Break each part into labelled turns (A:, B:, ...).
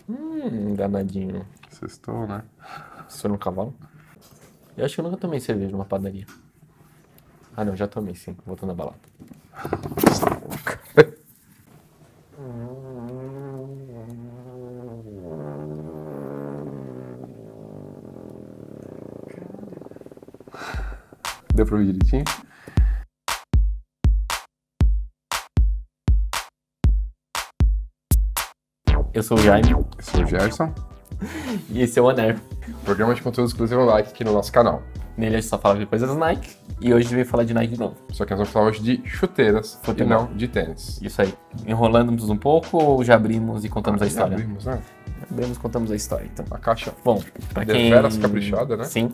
A: Danadinho.
B: Sextou, né?
A: Você foi no cavalo? Eu acho que eu nunca tomei cerveja numa padaria. Ah, não, já tomei sim, voltando à balada.
B: Deu pra ouvir direitinho?
A: Eu sou o Jaime
B: Eu sou o Gerson.
A: e esse é o Aner.
B: Programa de conteúdo exclusivo Nike aqui no nosso canal.
A: Nele a gente só fala de coisas Nike e hoje a gente veio falar de Nike de novo.
B: Só que nós vamos falar hoje de chuteiras
A: Futebol.
B: e não de tênis.
A: Isso aí. Enrolamos um pouco ou já abrimos e contamos a
B: Já
A: história?
B: abrimos, né?
A: Abrimos e contamos a história, então.
B: A caixa
A: Bom, pra quem...
B: deveras caprichada, né?
A: Sim.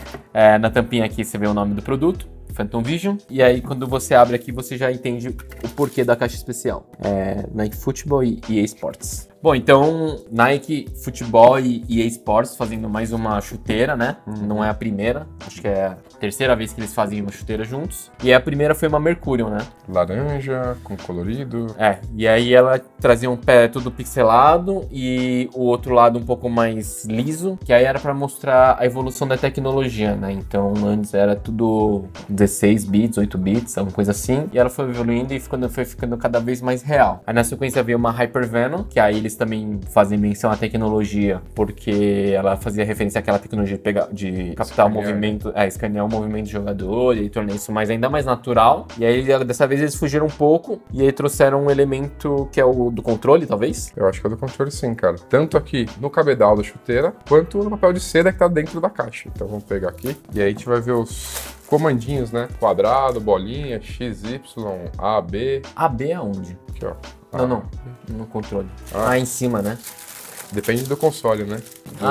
A: Na tampinha aqui você vê o nome do produto, Phantom Vision. E aí quando você abre aqui você já entende o porquê da caixa especial. Nike Football e EA Sports. Bom, então Nike Futebol e EA Sports fazendo mais uma chuteira, né? Não é a primeira, acho que é a terceira vez que eles fazem uma chuteira juntos. E a primeira foi uma Mercurial, né?
B: Laranja, com colorido.
A: E aí ela trazia um pé todo pixelado e o outro lado um pouco mais liso, que aí era pra mostrar a evolução da tecnologia, né? Então antes era tudo 16 bits, 8 bits, alguma coisa assim, e ela foi evoluindo e foi ficando cada vez mais real. Aí na sequência veio uma Hyper Venom, que aí eles também fazem menção à tecnologia, porque ela fazia referência àquela tecnologia de captar o movimento, escanear o movimento do jogador, e aí tornar isso ainda mais natural. E aí dessa vez eles fugiram um pouco, e aí trouxeram um elemento que é o do controle, talvez?
B: Eu acho que é do controle sim, cara. Tanto aqui no cabedal da chuteira, quanto no papel de seda que tá dentro da caixa. Então vamos pegar aqui, e aí a gente vai ver os comandinhos, né? Quadrado, bolinha, X, Y, A, B.
A: A B aonde?
B: Aqui, ó.
A: Não. No controle. Em cima, né?
B: Depende do console, né?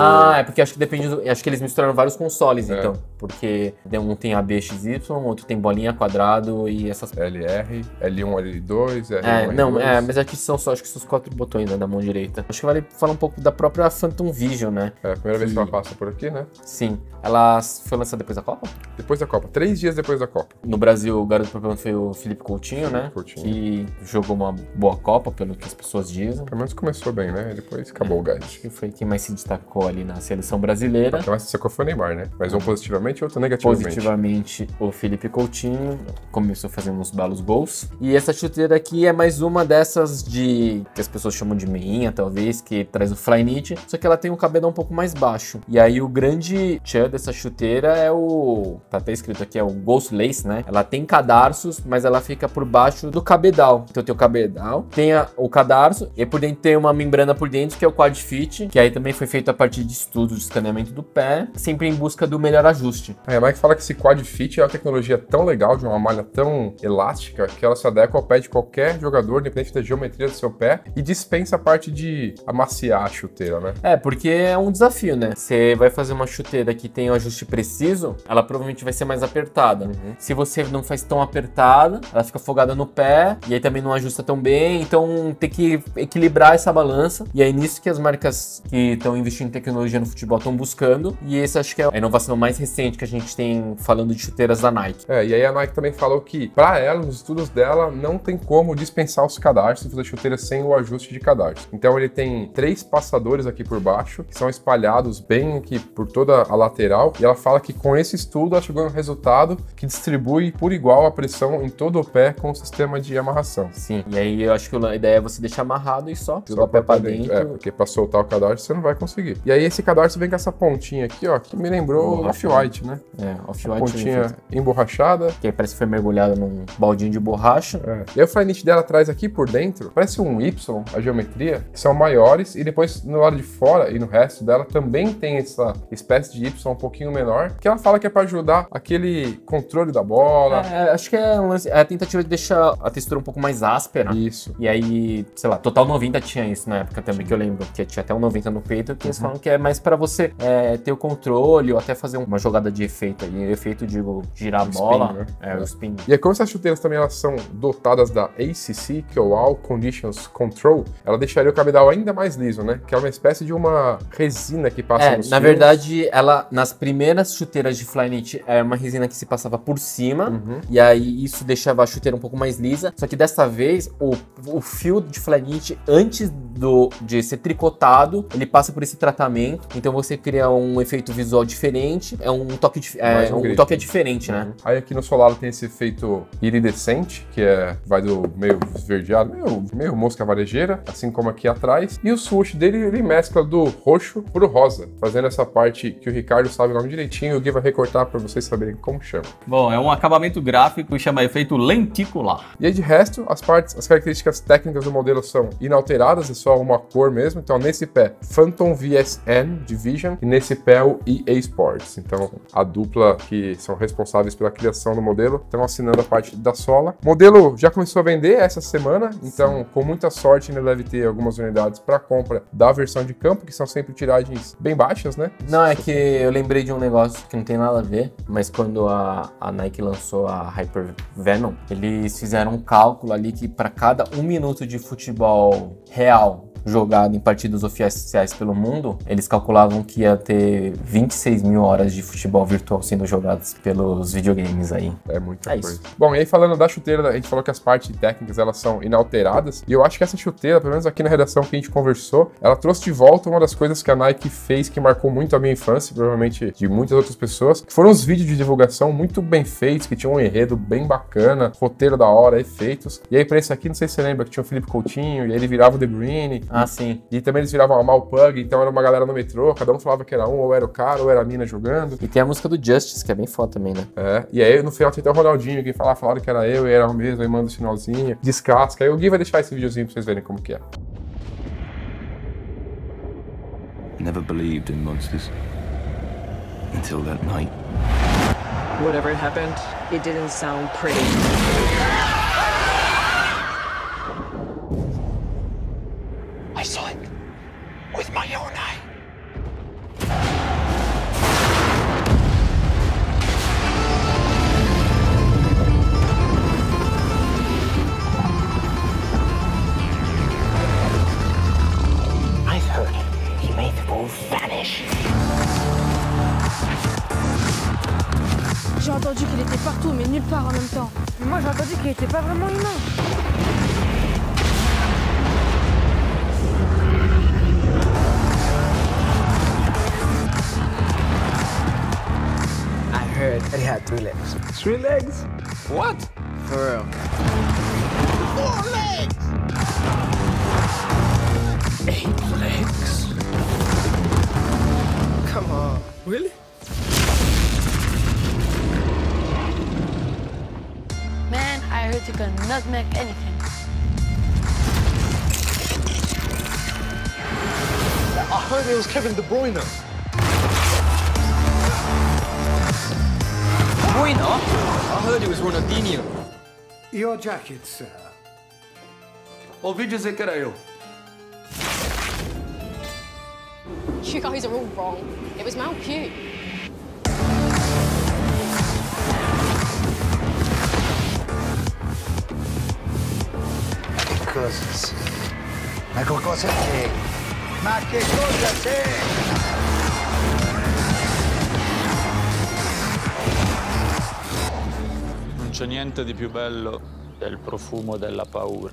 A: É porque acho que acho que eles misturaram vários consoles, então. Porque um tem AB, XY, outro tem bolinha, quadrado e essas...
B: LR, L1, L2, R1,
A: L2. Mas aqui acho que são os 4 botões, né, da mão direita. Acho que vale falar um pouco da própria Phantom Vision, né?
B: É a primeira vez que ela passa por aqui, né?
A: Sim. Ela foi lançada depois da Copa?
B: Depois da Copa, 3 dias depois da Copa.
A: No Brasil, o garoto propaganda foi o Felipe Coutinho, né? Que jogou uma boa Copa, pelo que as pessoas dizem.
B: Pelo menos começou bem, né? Depois acabou o gás.
A: Acho que foi quem mais se destacou ali na seleção brasileira.
B: Quem mais se destacou foi o Neymar, né? Mas um positivamente e outro negativamente.
A: Positivamente, o Felipe Coutinho começou fazendo uns belos gols. E essa chuteira aqui é mais uma dessas que as pessoas chamam de meinha, talvez, que traz o Flyknit, só que ela tem um cabedal um pouco mais baixo. E aí o grande tchan dessa chuteira é tá até escrito aqui, é o Ghost Lace, né? Ela tem cadarços, mas ela fica por baixo do cabedal. Então tem o cabedal, tem o cadarço, e por dentro tem uma membrana por dentro, que é o Quad Fit, que aí também foi feito a partir de estudos de escaneamento do pé, sempre em busca do melhor ajuste.
B: A Nike fala que esse Quad Fit é uma tecnologia tão legal, de uma malha tão elástica, que ela se adequa ao pé de qualquer jogador, independente da geometria do seu pé, e dispensa a parte de amaciar a chuteira, né?
A: Porque é um desafio, né? Você vai fazer uma chuteira que tem um ajuste preciso, ela provavelmente vai ser mais apertada. Se você não faz tão apertada, ela fica folgada no pé, e aí também não ajusta tão bem, então tem que equilibrar essa balança, e é nisso que as marcas que estão investindo em tecnologia no futebol estão buscando, e esse acho que é a inovação mais recente que a gente tem falando de chuteiras da Nike.
B: E aí a Nike também falou que, para ela, nos estudos dela, não tem como dispensar os cadarços e fazer chuteira sem o ajuste de cadarço. Então ele tem 3 passadores aqui por baixo, que são espalhados bem aqui por toda a lateral, e ela fala que com esse estudo ela chegou a um resultado que distribui por igual a pressão em todo o pé com o sistema de amarração.
A: Sim, e aí eu acho que a ideia é você deixar amarrado e só jogar o pé pra dentro.
B: Porque pra soltar o cadarço você não vai conseguir. E aí esse cadarço vem com essa pontinha aqui, ó, que me lembrou Off-White, né?
A: Off-White.
B: Pontinha emborrachada.
A: Que aí parece que foi mergulhada num baldinho de borracha.
B: E aí o Flyknit dela traz aqui por dentro, parece um Y, a geometria, que são maiores, e depois no lado de fora e no resto dela também tem essa espécie de Y um pouquinho menor, que ela fala que é pra ajudar aquele controle da bola.
A: Acho que é a tentativa de deixar a textura um pouco mais áspera.
B: Isso.
A: E aí, sei lá, Total 90 tinha isso na época também, que eu lembro, que tinha até um 90 no peito, que eles falam que é mais pra você ter o controle ou até fazer uma jogada de efeito aí. Efeito, digo, girar a bola.
B: Spin, né?
A: O spin.
B: E aí, como essas chuteiras também elas são dotadas da ACC, que é o All Conditions Control, ela deixaria o cabedal ainda mais liso, né? Que é uma espécie de uma resina que passa nos
A: na
B: fios.
A: verdade, ela, nas primeiras chuteiras de Flyknit, era uma resina que se passava por cima, e aí isso deixava a chuteira um pouco mais lisa, só que dessa vez, o fio de Flyknit, antes de ser tricotado, picotado, ele passa por esse tratamento, então você cria um efeito visual diferente, é um toque, o toque é diferente, né?
B: Aí aqui no Solaro tem esse efeito iridescente, que vai do meio esverdeado, meio mosca varejeira, assim como aqui atrás, e o swoosh dele, ele mescla do roxo pro rosa, fazendo essa parte que o Ricardo sabe o nome direitinho, e o Gui vai recortar para vocês saberem como chama.
C: Bom, é um acabamento gráfico e chama efeito lenticular.
B: E aí de resto, as características técnicas do modelo são inalteradas, é só uma cor mesmo. Então nesse pé, Phantom VSN Division, e nesse pé o EA Sports. Então a dupla que são responsáveis pela criação do modelo estão assinando a parte da sola. O modelo já começou a vender essa semana, então com muita sorte ainda deve ter algumas unidades para compra da versão de campo, que são sempre tiragens bem baixas, né?
A: Não, é que eu lembrei de um negócio que não tem nada a ver, mas quando a Nike lançou a Hyper Venom, eles fizeram um cálculo ali que para cada 1 minuto de futebol real jogado em partidas oficiais pelo mundo, eles calculavam que ia ter 26 mil horas de futebol virtual sendo jogados pelos videogames aí.
B: É muita coisa. Isso. Bom, e aí falando da chuteira, a gente falou que as partes técnicas, elas são inalteradas, e eu acho que essa chuteira, pelo menos aqui na redação que a gente conversou, ela trouxe de volta uma das coisas que a Nike fez que marcou muito a minha infância, provavelmente de muitas outras pessoas, que foram os vídeos de divulgação muito bem feitos, que tinham um enredo bem bacana, roteiro da hora, efeitos. E aí pra esse aqui, não sei se você lembra, que tinha o Felipe Coutinho, e aí ele virava o De Bruyne.
A: Ah, sim.
B: E também eles viravam a Malpug, então era uma galera no metrô, cada um falava que era um, ou era o cara, ou era a mina jogando.
A: E tem a música do Justice, que é bem foda também, né?
B: É, e aí no final tem até o Ronaldinho, quem falaram que era eu e era o mesmo, aí manda o sinalzinho, descasca. Aí o Gui vai deixar esse videozinho pra vocês verem como que é.
D: Never believed in monsters until that night.
E: Whatever happened, it didn't sound pretty.
F: I saw it with my own eye. I've heard he made the wolf vanish.
G: J'ai entendu qu'il était partout, mais nulle part en même temps. Moi, j'ai entendu qu'il était pas vraiment humain.
F: I heard that he had 3 legs.
D: 3 legs? What?
F: For real. 4 legs!
D: 8 legs?
F: Come on. Really?
G: Man, I heard you can nutmeg anything.
F: I heard it was Kevin De Bruyne.
E: Bueno, I heard it was Ronaldinho.
H: Your jacket, sir.
E: Ouvi dizer que era eu.
I: You guys are all wrong. It was Mount Pugh.
H: Che cosa? Ma che cosa c'è? Ma che cosa c'è?
J: Non c'è niente di più bello del profumo della paura.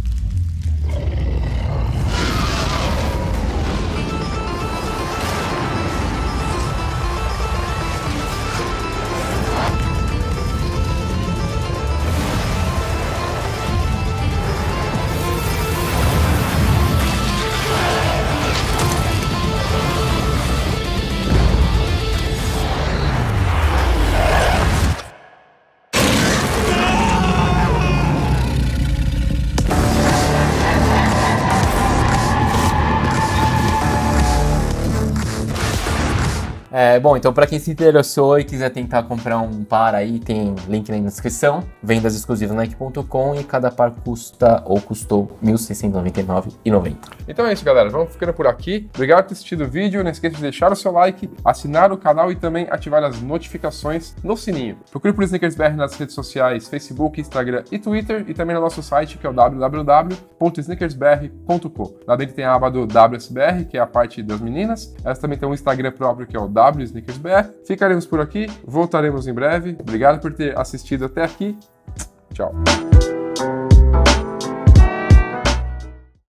A: Bom, então para quem se interessou e quiser tentar comprar um par aí, tem link na descrição. Vendas exclusivas na Nike.com e cada par custa ou custou R$ 1.699,90.
B: Então é isso, galera. Vamos ficando por aqui. Obrigado por ter assistido o vídeo. Não esqueça de deixar o seu like, assinar o canal e também ativar as notificações no sininho. Procure por SneakersBR nas redes sociais, Facebook, Instagram e Twitter, e também no nosso site, que é o www.sneakersbr.com. Lá dentro tem a aba do WSBR, que é a parte das meninas. Elas também tem um Instagram próprio, que é o WSneakersBR. Ficaremos por aqui, voltaremos em breve. Obrigado por ter assistido até aqui. Tchau.